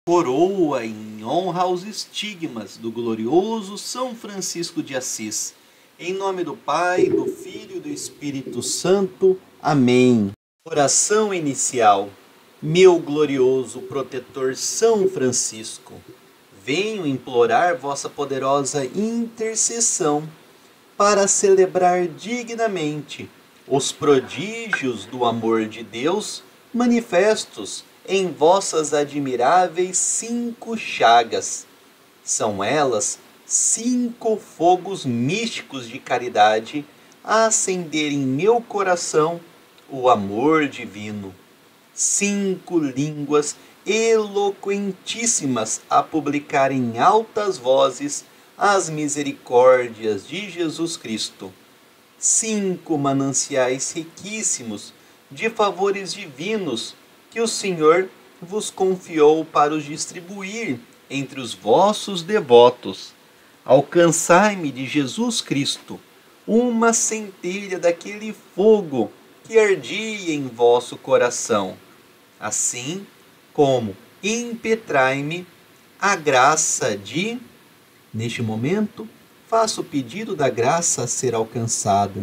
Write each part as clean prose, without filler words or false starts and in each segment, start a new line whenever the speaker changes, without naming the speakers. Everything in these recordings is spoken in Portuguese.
coroa em honra aos estigmas do glorioso São Francisco de Assis. Em nome do Pai, do Filho e do Espírito Santo. Amém. Oração inicial. Meu glorioso protetor São Francisco, venho implorar vossa poderosa intercessão para celebrar dignamente os prodígios do amor de Deus manifestos em vossas admiráveis 5 chagas. São elas 5 fogos místicos de caridade a acender em meu coração o amor divino. 5 línguas eloquentíssimas a publicar em altas vozes as misericórdias de Jesus Cristo. 5 mananciais riquíssimos de favores divinos que o Senhor vos confiou para os distribuir entre os vossos devotos. Alcançai-me de Jesus Cristo uma centelha daquele fogo que ardia em vosso coração, assim como impetrai-me a graça de... Neste momento, faço o pedido da graça a ser alcançada.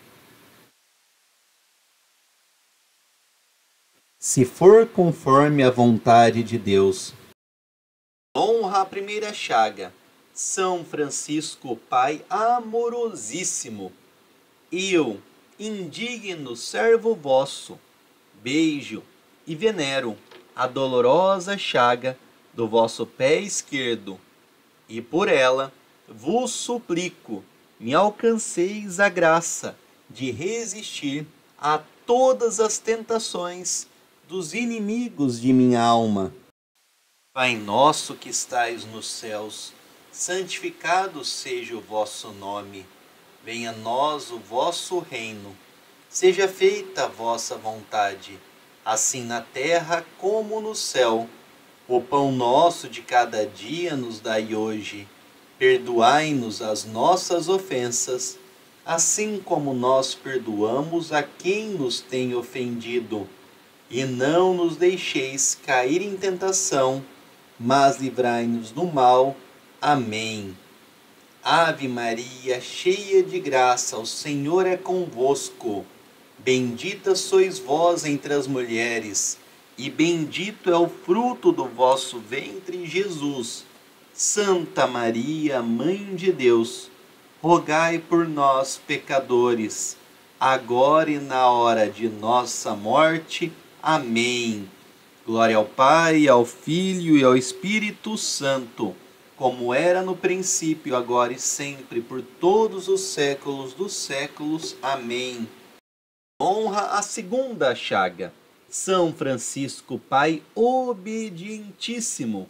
Se for conforme a vontade de Deus. Honra a primeira chaga. São Francisco, Pai amorosíssimo, eu, indigno servo vosso, beijo e venero a dolorosa chaga do vosso pé esquerdo, e por ela vos suplico, me alcanceis a graça de resistir a todas as tentações dos inimigos de minha alma. Pai nosso que estais nos céus, santificado seja o vosso nome. Venha a nós o vosso reino. Seja feita a vossa vontade, assim na terra como no céu. O pão nosso de cada dia nos dai hoje. Perdoai-nos as nossas ofensas, assim como nós perdoamos a quem nos tem ofendido. E não nos deixeis cair em tentação, mas livrai-nos do mal. Amém. Ave Maria, cheia de graça, o Senhor é convosco. Bendita sois vós entre as mulheres, e bendito é o fruto do vosso ventre, Jesus. Santa Maria, Mãe de Deus, rogai por nós, pecadores, agora e na hora de nossa morte. Amém. Glória ao Pai, ao Filho e ao Espírito Santo, como era no princípio, agora e sempre, por todos os séculos dos séculos. Amém. Honra a segunda chaga. São Francisco, Pai obedientíssimo,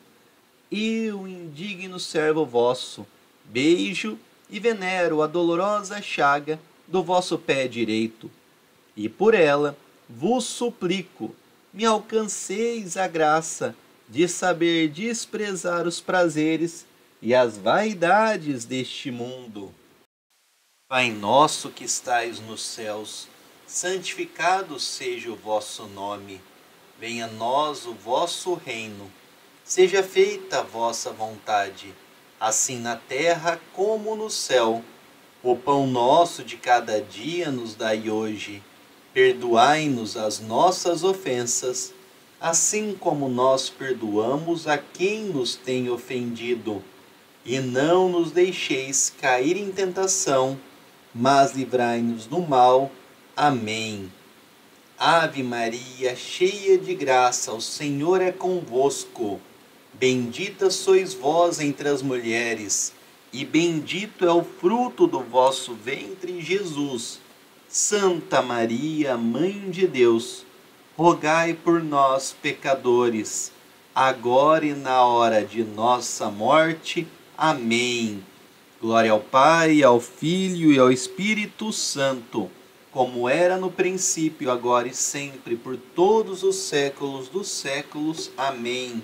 eu, indigno servo vosso, beijo e venero a dolorosa chaga do vosso pé direito, e por ela vos suplico, me alcanceis a graça de saber desprezar os prazeres e as vaidades deste mundo. Pai nosso que estais nos céus, santificado seja o vosso nome. Venha a nós o vosso reino. Seja feita a vossa vontade, assim na terra como no céu. O pão nosso de cada dia nos dai hoje. Perdoai-nos as nossas ofensas, assim como nós perdoamos a quem nos tem ofendido. E não nos deixeis cair em tentação, mas livrai-nos do mal. Amém. Ave Maria, cheia de graça, o Senhor é convosco. Bendita sois vós entre as mulheres, e bendito é o fruto do vosso ventre, Jesus. Santa Maria, Mãe de Deus, rogai por nós, pecadores, agora e na hora de nossa morte. Amém. Glória ao Pai, ao Filho e ao Espírito Santo, como era no princípio, agora e sempre, por todos os séculos dos séculos. Amém.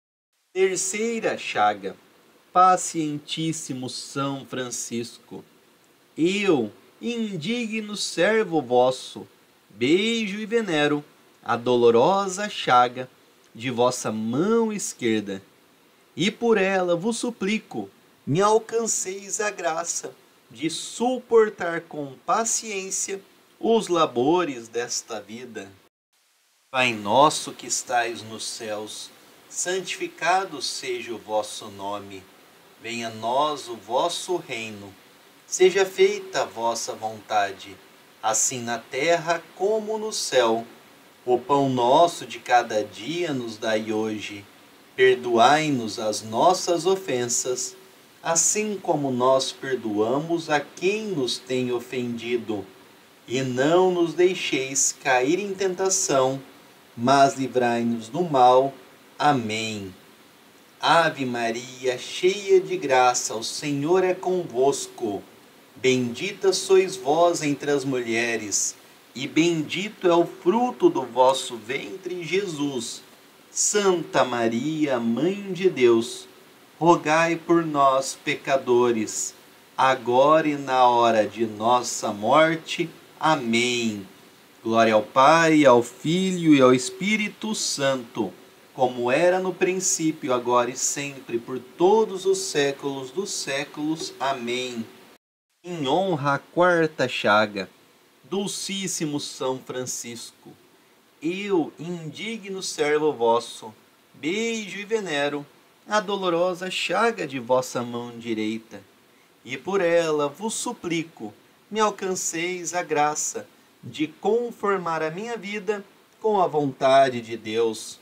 Terceira chaga. Pacientíssimo São Francisco, eu, indigno servo vosso, beijo e venero a dolorosa chaga de vossa mão esquerda, e por ela vos suplico, me alcanceis a graça de suportar com paciência os labores desta vida. Pai nosso que estais nos céus, santificado seja o vosso nome. Venha a nós o vosso reino. Seja feita a vossa vontade, assim na terra como no céu. O pão nosso de cada dia nos dai hoje. Perdoai-nos as nossas ofensas, assim como nós perdoamos a quem nos tem ofendido. E não nos deixeis cair em tentação, mas livrai-nos do mal. Amém. Ave Maria, cheia de graça, o Senhor é convosco. Bendita sois vós entre as mulheres, e bendito é o fruto do vosso ventre, Jesus. Santa Maria, Mãe de Deus, rogai por nós, pecadores, agora e na hora de nossa morte. Amém. Glória ao Pai, ao Filho e ao Espírito Santo, como era no princípio, agora e sempre, por todos os séculos dos séculos. Amém. Em honra à quarta chaga, Dulcíssimo São Francisco, eu, indigno servo vosso, beijo e venero a dolorosa chaga de vossa mão direita, e por ela vos suplico, me alcanceis a graça de conformar a minha vida com a vontade de Deus.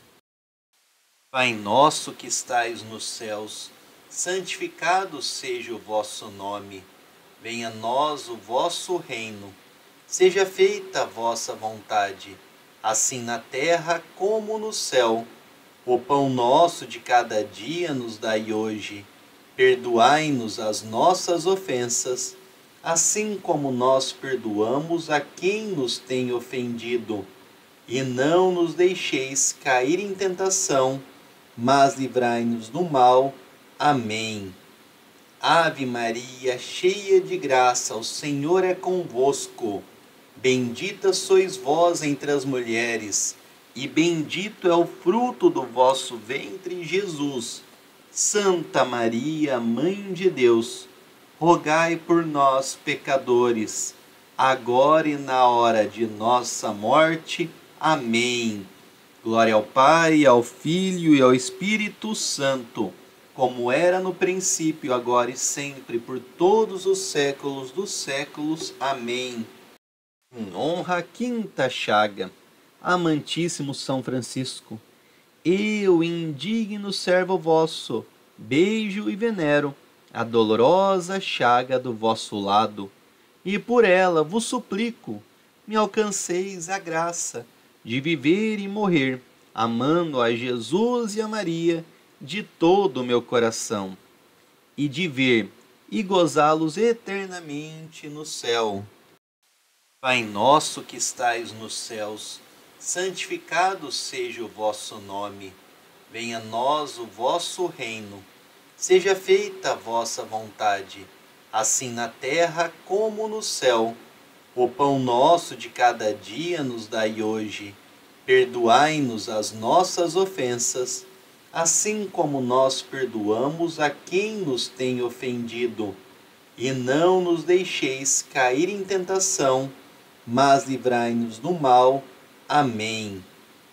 Pai nosso que estais nos céus, santificado seja o vosso nome. Venha a nós o vosso reino. Seja feita a vossa vontade, assim na terra como no céu. O pão nosso de cada dia nos dai hoje. Perdoai-nos as nossas ofensas, assim como nós perdoamos a quem nos tem ofendido. E não nos deixeis cair em tentação, mas livrai-nos do mal. Amém. Ave Maria, cheia de graça, o Senhor é convosco. Bendita sois vós entre as mulheres, e bendito é o fruto do vosso ventre, Jesus. Santa Maria, Mãe de Deus, rogai por nós, pecadores, agora e na hora de nossa morte. Amém. Glória ao Pai, ao Filho e ao Espírito Santo, como era no princípio, agora e sempre, por todos os séculos dos séculos. Amém. Em honra à quinta chaga, amantíssimo São Francisco, eu, indigno servo vosso, beijo e venero a dolorosa chaga do vosso lado, e por ela vos suplico, me alcanceis a graça de viver e morrer, amando a Jesus e a Maria de todo o meu coração, e de ver e gozá-los eternamente no céu. Pai nosso que estais nos céus, santificado seja o vosso nome. Venha a nós o vosso reino. Seja feita a vossa vontade, assim na terra como no céu. O pão nosso de cada dia nos dai hoje. Perdoai-nos as nossas ofensas, assim como nós perdoamos a quem nos tem ofendido. E não nos deixeis cair em tentação, mas livrai-nos do mal. Amém.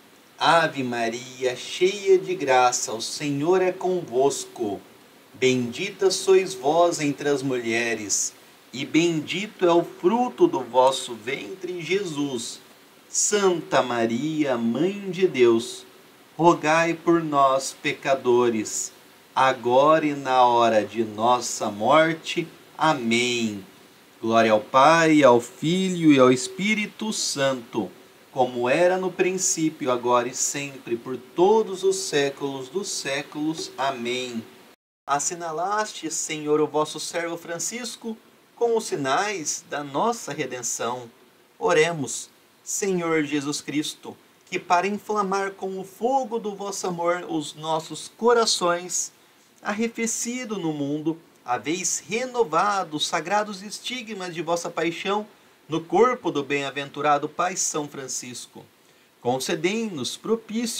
Ave Maria, cheia de graça, o Senhor é convosco. Bendita sois vós entre as mulheres, e bendito é o fruto do vosso ventre, Jesus. Santa Maria, Mãe de Deus, rogai por nós, pecadores, agora e na hora de nossa morte. Amém. Glória ao Pai, ao Filho e ao Espírito Santo, como era no princípio, agora e sempre, por todos os séculos dos séculos. Amém. Assinalaste, Senhor, o vosso servo Francisco, com os sinais da nossa redenção. Oremos, Senhor Jesus Cristo, que para inflamar com o fogo do vosso amor os nossos corações, arrefecido no mundo, haveis renovado os sagrados estigmas de vossa paixão no corpo do bem-aventurado Pai São Francisco. Concedei-nos propício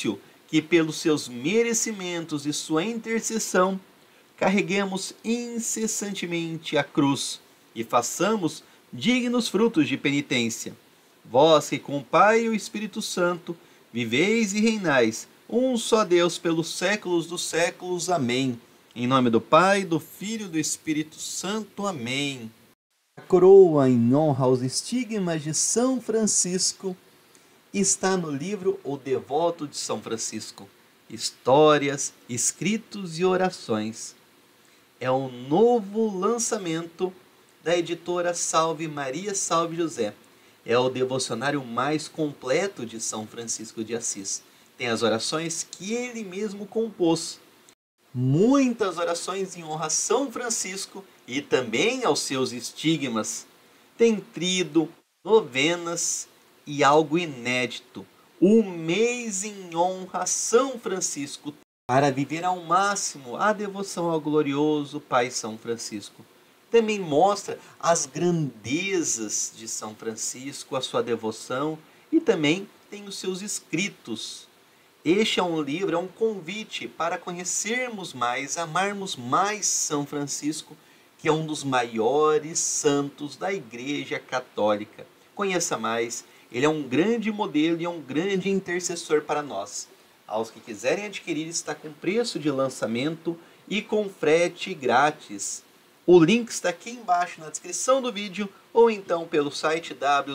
que pelos seus merecimentos e sua intercessão carreguemos incessantemente a cruz e façamos dignos frutos de penitência. Vós que com o Pai e o Espírito Santo viveis e reinais, um só Deus pelos séculos dos séculos. Amém. Em nome do Pai, do Filho e do Espírito Santo. Amém. A coroa em honra aos estigmas de São Francisco está no livro O Devoto de São Francisco. Histórias, escritos e orações. É um novo lançamento da editora Salve Maria, Salve José. É o devocionário mais completo de São Francisco de Assis. Tem as orações que ele mesmo compôs. Muitas orações em honra a São Francisco e também aos seus estigmas. Tem tríduo, novenas e algo inédito, o mês em honra a São Francisco, para viver ao máximo a devoção ao glorioso Pai São Francisco. Também mostra as grandezas de São Francisco, a sua devoção, e também tem os seus escritos. Este é um livro, é um convite para conhecermos mais, amarmos mais São Francisco, que é um dos maiores santos da Igreja Católica. Conheça mais, ele é um grande modelo e é um grande intercessor para nós. Aos que quiserem adquirir, está com preço de lançamento e com frete grátis. O link está aqui embaixo na descrição do vídeo ou então pelo site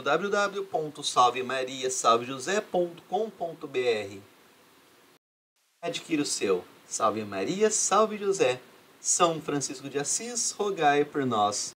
www.salvemariasalvejosé.com.br. Adquira o seu. Salve Maria, Salve José. São Francisco de Assis, rogai por nós.